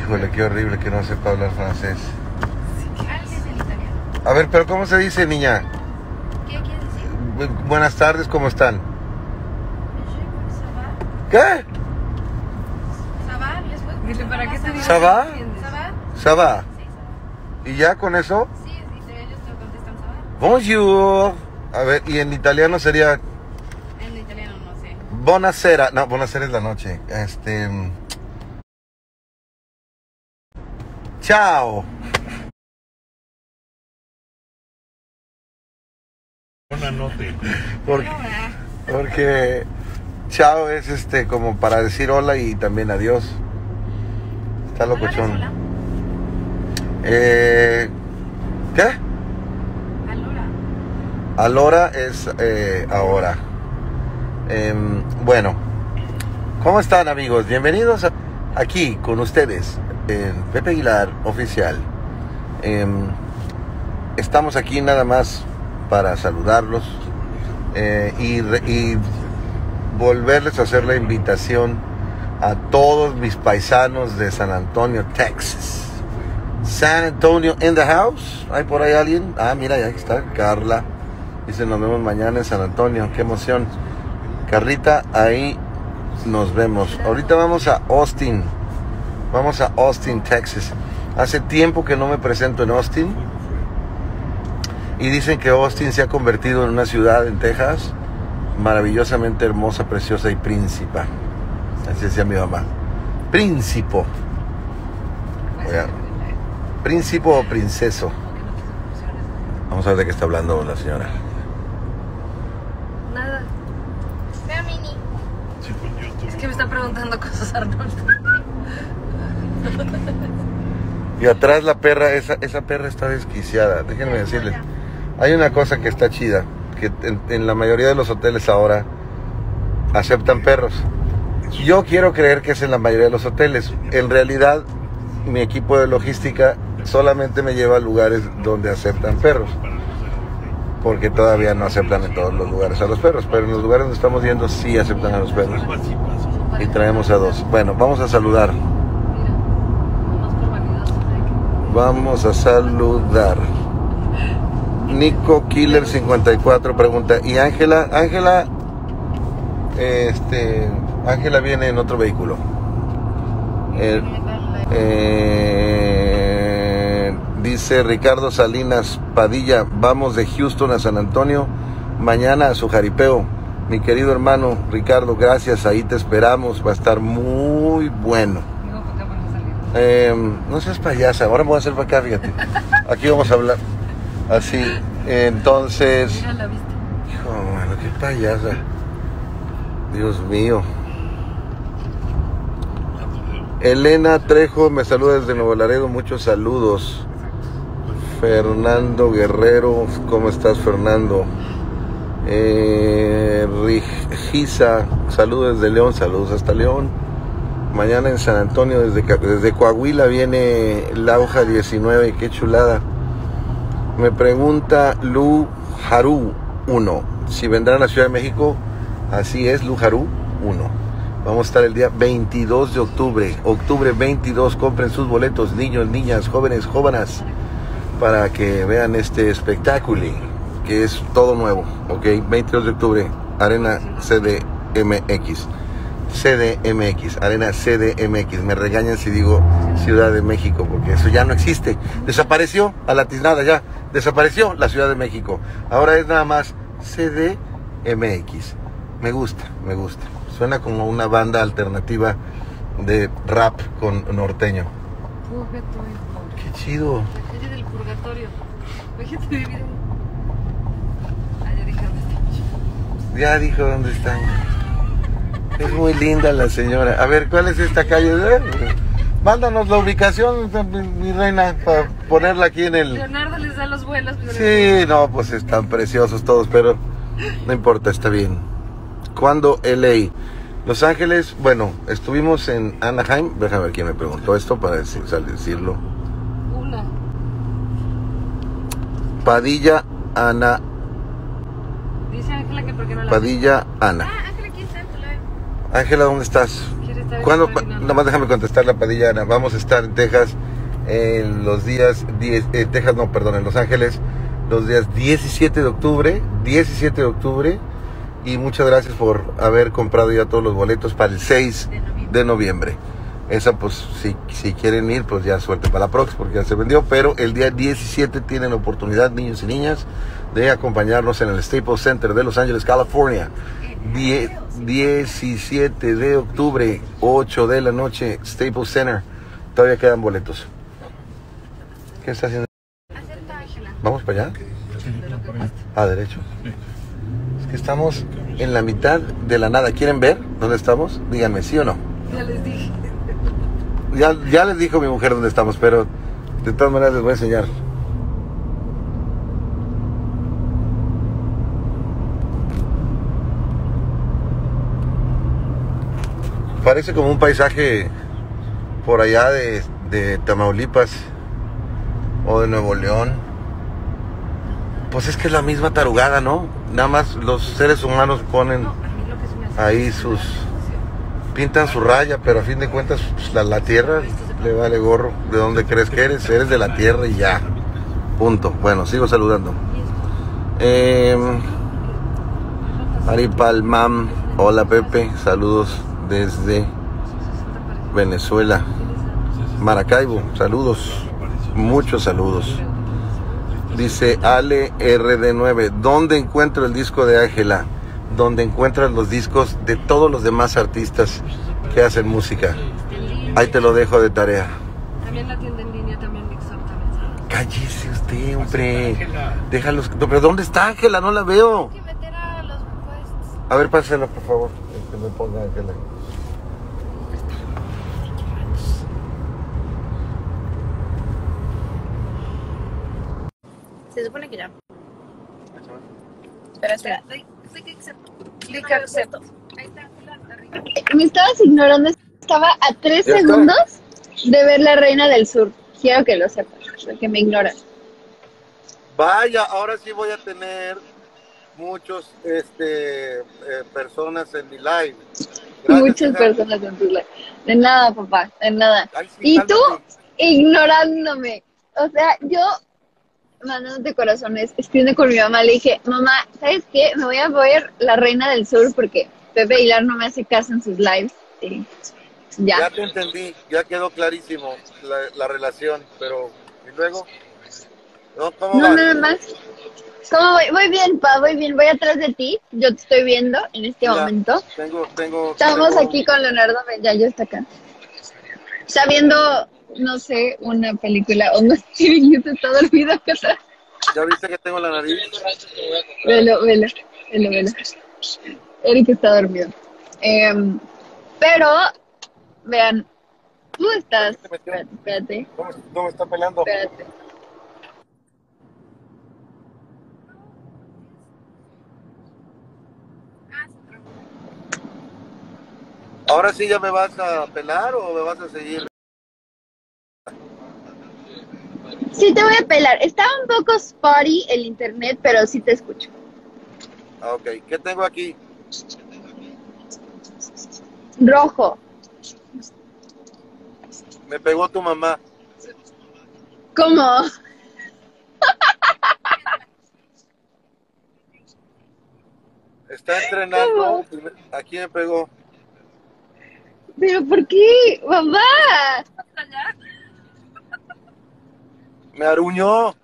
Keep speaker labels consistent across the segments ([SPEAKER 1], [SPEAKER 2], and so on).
[SPEAKER 1] Híjole, qué horrible que no sepa hablar francés. A ver, pero ¿cómo se dice, niña?
[SPEAKER 2] ¿Qué quieres decir?
[SPEAKER 1] Buenas tardes, ¿cómo están? ¿Qué?
[SPEAKER 2] Dile, ¿para qué te digo?
[SPEAKER 1] ¿Ça va?
[SPEAKER 2] ¿Ça va?
[SPEAKER 1] ¿Ça va?
[SPEAKER 2] Sí, ça va.
[SPEAKER 1] ¿Y ya con eso?
[SPEAKER 2] Sí, ellos te contestan ¿ça va?
[SPEAKER 1] Bonjour. A ver, y en italiano sería
[SPEAKER 2] En italiano no sé.
[SPEAKER 1] buonasera. No, buonasera es la noche. Chao.
[SPEAKER 3] Una nota.
[SPEAKER 1] Porque chao es como para decir hola y también adiós. Está locochón.
[SPEAKER 2] ¿Hola?
[SPEAKER 1] ¿Qué?
[SPEAKER 2] Allora.
[SPEAKER 1] Alora es ahora. Bueno, ¿cómo están, amigos? Bienvenidos aquí con ustedes en Pepe Aguilar Oficial. Estamos aquí nada más para saludarlos y volverles a hacer la invitación a todos mis paisanos de San Antonio, Texas. San Antonio in the house. ¿Hay por ahí alguien? Ah, mira, ahí está Carla. Dice, nos vemos mañana en San Antonio. Qué emoción. Carlita, ahí nos vemos. Ahorita vamos a Austin. Vamos a Austin, Texas. Hace tiempo que no me presento en Austin. Y dicen que Austin se ha convertido en una ciudad en Texas maravillosamente hermosa, preciosa y príncipa. Así decía mi mamá. Príncipo. Príncipo o princeso. Vamos a ver de qué está hablando la señora.
[SPEAKER 2] Nada. Vea, Mini. Es que me está preguntando cosas, Arnold.
[SPEAKER 1] Y atrás la perra, esa perra está desquiciada. Déjenme decirles. Hay una cosa que está chida, que en la mayoría de los hoteles ahora aceptan perros. Yo quiero creer que es en la mayoría de los hoteles. En realidad, mi equipo de logística solamente me lleva a lugares donde aceptan perros, porque todavía no aceptan en todos los lugares a los perros, pero en los lugares donde estamos yendo sí aceptan a los perros. Y traemos a dos. Bueno, vamos a saludar. Vamos a saludar. Nico Killer 54 pregunta, ¿y Ángela? Ángela viene en otro vehículo. Dice Ricardo Salinas Padilla, vamos de Houston a San Antonio mañana a su jaripeo. Mi querido hermano Ricardo, gracias, ahí te esperamos, va a estar muy bueno. No seas payasa, ahora me voy a hacer para acá, fíjate. Aquí vamos a hablar así, entonces...
[SPEAKER 2] Mira la vista.
[SPEAKER 1] Hijo, mano, qué payasa. Dios mío. Elena Trejo me saluda desde Nuevo Laredo, muchos saludos. Fernando Guerrero, ¿cómo estás, Fernando? Rigisa, saludos desde León, saludos hasta León. Mañana en San Antonio, desde Coahuila viene Lauja 19, qué chulada. Me pregunta Lu Haru 1, si vendrán a la Ciudad de México. Así es, Lu Haru 1. Vamos a estar el día 22 de octubre. Octubre 22, compren sus boletos, niños, niñas, jóvenes, jóvenes, para que vean este espectáculo, que es todo nuevo, ¿ok? 22 de octubre, Arena CDMX. CDMX, Arena CDMX. Me regañan si digo Ciudad de México, porque eso ya no existe. Desapareció a la tiznada ya. Desapareció la Ciudad de México. Ahora es nada más CDMX. Me gusta, me gusta. Suena como una banda alternativa de rap con norteño. Qué chido.
[SPEAKER 2] La calle del purgatorio. Déjate vivir ahí. Ah, ya dije dónde está.
[SPEAKER 1] Ya dijo dónde están. Es muy linda la señora. A ver, ¿cuál es esta calle? Mándanos la ubicación, mi reina, para ponerla aquí en el...
[SPEAKER 2] Leonardo les da los vuelos.
[SPEAKER 1] Sí, no, pues están preciosos todos, pero no importa, está bien. ¿Cuándo LA? Los Ángeles, bueno, estuvimos en Anaheim. Déjame ver quién me preguntó esto para decirlo.
[SPEAKER 2] Una.
[SPEAKER 1] Padilla Ana.
[SPEAKER 2] Dice Ángela que por qué no la...
[SPEAKER 1] Padilla Ana.
[SPEAKER 2] Ah, Ángela, aquí está en tu live.
[SPEAKER 1] Ángela, ¿dónde estás?
[SPEAKER 2] ¿Quieres
[SPEAKER 1] ¿Cuándo? Nomás déjame contestar la Padilla Ana. Vamos a estar en Texas en los días 10, Texas no, perdón, en Los Ángeles, los días 17 de octubre, 17 de octubre. Y muchas gracias por haber comprado ya todos los boletos para el 6 de noviembre. Esa, pues, si quieren ir, pues ya suerte para la próxima, porque ya se vendió. Pero el día 17 tienen la oportunidad, niños y niñas, de acompañarnos en el Staples Center de Los Ángeles, California. 17 de octubre, 8 de la noche, Staples Center. Todavía quedan boletos. ¿Qué está haciendo? ¿Vamos para allá? Ah, derecho. Es que estamos en la mitad de la nada. ¿Quieren ver dónde estamos? Díganme, ¿sí o no?
[SPEAKER 2] Ya les dije.
[SPEAKER 1] Ya les dijo mi mujer dónde estamos, pero de todas maneras les voy a enseñar. Parece como un paisaje por allá de Tamaulipas o de Nuevo León. Pues es que es la misma tarugada, ¿no? Nada más los seres humanos ponen ahí pintan su raya, pero a fin de cuentas pues, la tierra le vale gorro. ¿De dónde crees que eres? Eres de la tierra y ya. Punto. Bueno, sigo saludando. Ari Palmam, hola Pepe, saludos desde Venezuela. Maracaibo, saludos, muchos saludos. Dice Ale RD9, ¿dónde encuentro el disco de Ángela? Donde encuentras los discos de todos los demás artistas que hacen música. Ahí te lo dejo de tarea.
[SPEAKER 2] También la tienda en línea, también Mixup también.
[SPEAKER 1] Cállese usted, hombre. Déjalos. No, pero ¿dónde está Ángela? No la veo.
[SPEAKER 2] Hay que meter a los requests.
[SPEAKER 1] A ver, pásela, por favor. Que me ponga Ángela.
[SPEAKER 2] Se supone que ya. Espera. Click accept. Ahí está, arriba.
[SPEAKER 3] Me estabas ignorando, estaba a 3 segundos de ver La Reina del Sur. Quiero que lo sepas, porque me ignoras.
[SPEAKER 1] Vaya, ahora sí voy a tener muchos personas en mi live. Gracias,
[SPEAKER 3] Muchas personas en tu live. De nada, papá, de nada.
[SPEAKER 1] Ay, sí,
[SPEAKER 3] Y tú
[SPEAKER 1] cálmate.
[SPEAKER 3] ignorándome. O sea, yo mandándote corazones, escribiendo con mi mamá, le dije, mamá, ¿sabes qué? Me voy a ver La Reina del Sur porque Pepe Aguilar no me hace caso en sus lives. Y ya.
[SPEAKER 1] Ya te entendí, ya quedó clarísimo la relación, pero ¿y luego? No, ¿cómo
[SPEAKER 3] No,
[SPEAKER 1] vas?
[SPEAKER 3] nada más. ¿Cómo voy? Voy bien, pa, voy bien. Voy atrás de ti. Yo te estoy viendo en este momento. Estamos aquí con Leonardo, ya está acá. Está viendo, no sé, una película o no sé, en YouTube está dormido acá atrás.
[SPEAKER 1] ¿Ya viste que tengo la nariz?
[SPEAKER 3] Velo. Eric está dormido. Pero, vean, tú estás... Espérate.
[SPEAKER 1] ¿Cómo me está pelando?
[SPEAKER 3] Espérate.
[SPEAKER 1] ¿Ahora sí ya me vas a pelar o me vas a seguir?
[SPEAKER 3] Sí, te voy a pelar. Está un poco spotty el internet, pero sí te escucho.
[SPEAKER 1] Ok, ¿qué tengo aquí?
[SPEAKER 3] Rojo.
[SPEAKER 1] Me pegó tu mamá.
[SPEAKER 3] ¿Cómo?
[SPEAKER 1] Está entrenando. Aquí me pegó.
[SPEAKER 3] ¿Pero por qué, mamá?
[SPEAKER 1] Me aruñó.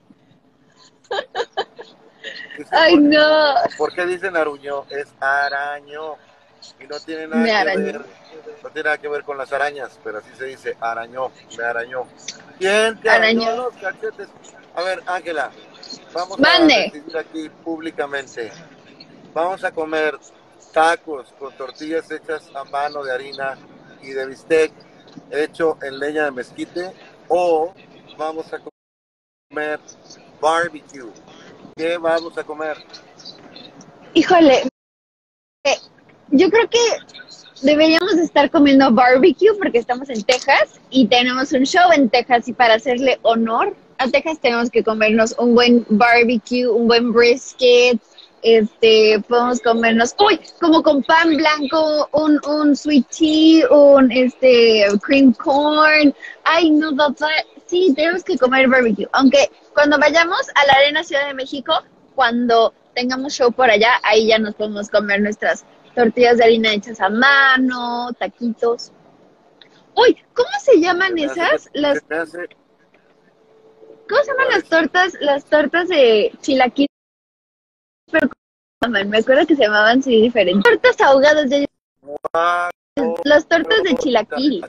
[SPEAKER 3] Ay, no.
[SPEAKER 1] ¿Por qué dicen aruñó? Es arañó. Y no tiene
[SPEAKER 3] Me
[SPEAKER 1] nada que
[SPEAKER 3] arañó.
[SPEAKER 1] ver. No tiene nada que ver con las arañas, pero así se dice, arañó, me arañó. ¿Quién te
[SPEAKER 3] Arañó.
[SPEAKER 1] arañó los cachetes? A ver, Ángela, vamos
[SPEAKER 3] Mande.
[SPEAKER 1] a decidir aquí públicamente. Vamos a comer tacos con tortillas hechas a mano de harina y de bistec hecho en leña de mezquite, o vamos a comer barbecue. ¿Qué vamos a comer?
[SPEAKER 3] Híjole, yo creo que deberíamos estar comiendo barbecue porque estamos en Texas y tenemos un show en Texas, y para hacerle honor a Texas tenemos que comernos un buen barbecue, un buen brisket, podemos comernos, uy, como con pan blanco, un sweet tea, cream corn. Ay, no, papá, sí, tenemos que comer barbecue. Aunque cuando vayamos a la Arena Ciudad de México, cuando tengamos show por allá, ahí ya nos podemos comer nuestras tortillas de harina hechas a mano, taquitos. Uy, ¿cómo se llaman esas? ¿Cómo se llaman las tortas? Las tortas de chilaquil. Pero me acuerdo que se llamaban así diferentes. Tortas ahogadas, las tortas de chilaquil.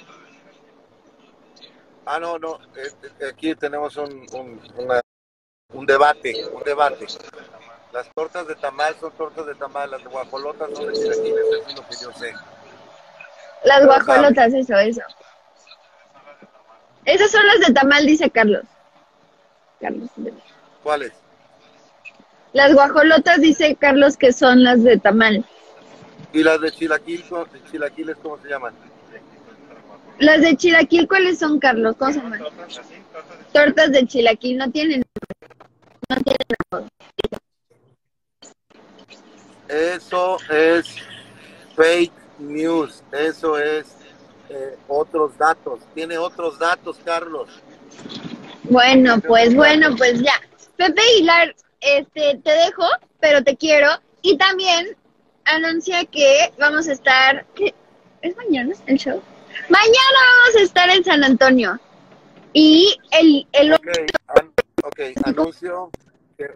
[SPEAKER 1] No, aquí tenemos un debate. Las tortas de tamal son tortas de tamal, las de guajolotas son de chilaquiles, eso es lo que yo sé.
[SPEAKER 3] Las guajolotas, eso. Esas son las de tamal, dice Carlos.
[SPEAKER 1] ¿Cuáles?
[SPEAKER 3] Las guajolotas, dice Carlos, que son las de tamal.
[SPEAKER 1] ¿Y las de chilaquiles cómo se llaman?
[SPEAKER 3] Las de chilaquil, ¿cuáles son, Carlos? ¿Cómo se llaman? Tortas de chilaquil, no tienen.
[SPEAKER 1] Eso es fake news, eso es otros datos. Tiene otros datos, Carlos.
[SPEAKER 3] Bueno, pues ya. Pepe Aguilar, te dejo, pero te quiero. Y también anuncia que vamos a estar... ¿qué? ¿Es mañana el show? Mañana vamos a estar en San Antonio. Y el
[SPEAKER 1] Ok, anuncio que...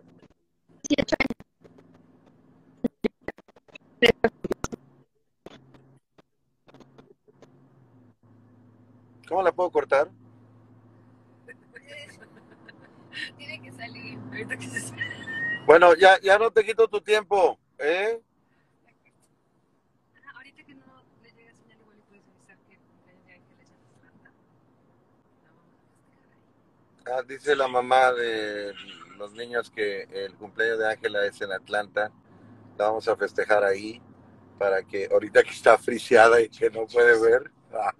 [SPEAKER 1] ¿Cómo la puedo cortar?
[SPEAKER 2] Tiene que salir. Ahorita que se...
[SPEAKER 1] Bueno, ya no te quito tu tiempo, ¿eh?
[SPEAKER 2] Ahorita que no le llega señal, igual le puedes avisar que el cumpleaños de Ángela es en Atlanta. La vamos a festejar ahí.
[SPEAKER 1] Dice la mamá de los niños que el cumpleaños de Ángela es en Atlanta. La vamos a festejar ahí para que ahorita que está friseada y que no puede ver.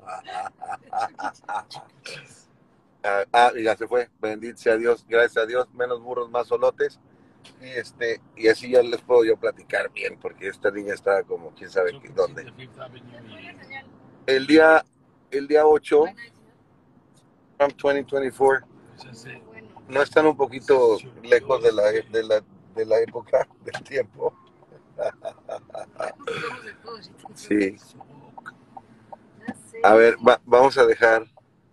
[SPEAKER 1] Ya se fue. Bendito sea Dios, gracias a Dios, menos burros, más solotes. Y así ya les puedo yo platicar bien, porque esta niña está como quién sabe dónde. El día 8, Trump 2024, no están un poquito lejos de la época del tiempo. Sí. A ver, vamos a dejar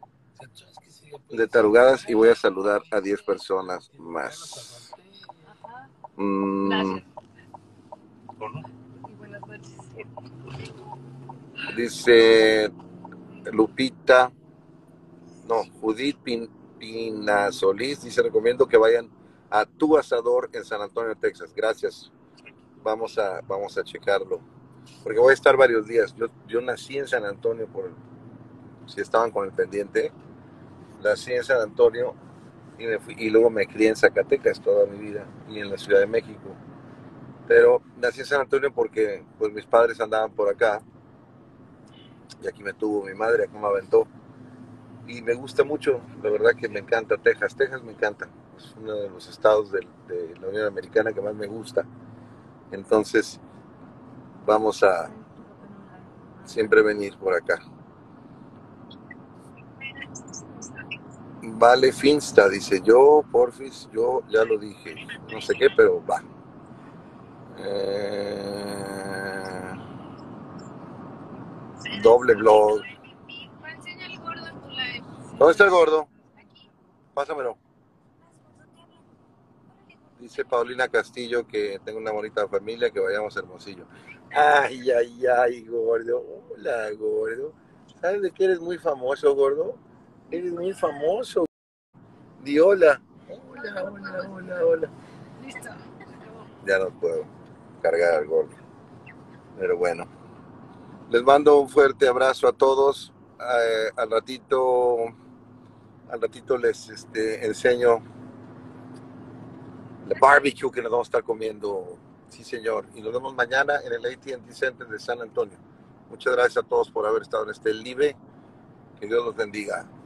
[SPEAKER 1] de tarugadas y voy a saludar a 10 personas más.
[SPEAKER 2] Gracias. Y buenas noches.
[SPEAKER 1] Dice Lupita, Judith Pina Solís, dice, recomiendo que vayan a Tu Asador en San Antonio, Texas. Gracias. Vamos a checarlo. Porque voy a estar varios días. Yo nací en San Antonio, si estaban con el pendiente. Nací en San Antonio y luego me crié en Zacatecas toda mi vida y en la Ciudad de México. Pero nací en San Antonio porque pues mis padres andaban por acá y aquí me tuvo mi madre, aquí me aventó. Y me gusta mucho, la verdad que me encanta Texas. Texas me encanta. Es uno de los estados de la Unión Americana que más me gusta. Entonces vamos a siempre venir por acá. Vale Finsta dice, yo porfis, yo ya lo dije, no sé qué, pero va. Doble blog. ¿Dónde está el gordo? Pásamelo. Dice Paulina Castillo que tengo una bonita familia, que vayamos a Hermosillo. Ay, gordo. Hola, gordo. ¿Sabes de qué eres muy famoso, gordo? Eres muy famoso. Di hola. Hola.
[SPEAKER 2] Listo.
[SPEAKER 1] Ya no puedo cargar al gordo. Pero bueno. Les mando un fuerte abrazo a todos. Al ratito les enseño el barbecue que nos vamos a estar comiendo. Sí, señor. Y nos vemos mañana en el AT&T Center de San Antonio. Muchas gracias a todos por haber estado en este live. Que Dios los bendiga.